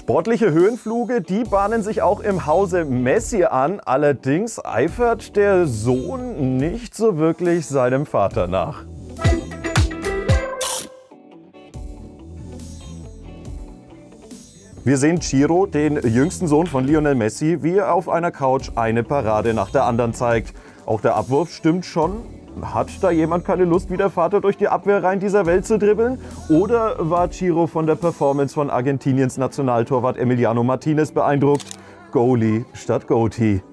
Sportliche Höhenfluge, die bahnen sich auch im Hause Messi an. Allerdings eifert der Sohn nicht so wirklich seinem Vater nach. Wir sehen Ciro, den jüngsten Sohn von Lionel Messi, wie er auf einer Couch eine Parade nach der anderen zeigt. Auch der Abwurf stimmt schon. Hat da jemand keine Lust, wie der Vater durch die Abwehrreihen dieser Welt zu dribbeln? Oder war Ciro von der Performance von Argentiniens Nationaltorwart Emiliano Martinez beeindruckt? Goalie statt Goatee.